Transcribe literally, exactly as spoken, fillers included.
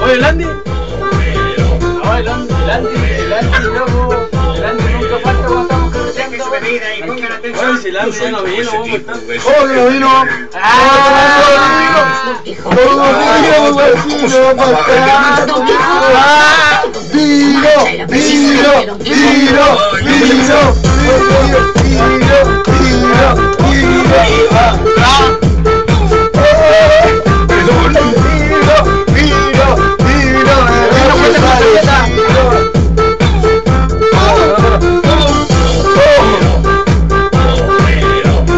Oye, Landy. Oye, Landy, Landy, Landy, loco. Landy nunca falta cuando estamos carreteando. Oye, si Landy ya no vino, ¿cómo está? ¡Oh, que no vino! ¡Ah! ¡Oh, vino! ¡Vino! ¡Vino! ¡Vino! ¡Vino! ¡Vino! ¡Vino! ¡Vino! ¡Vino!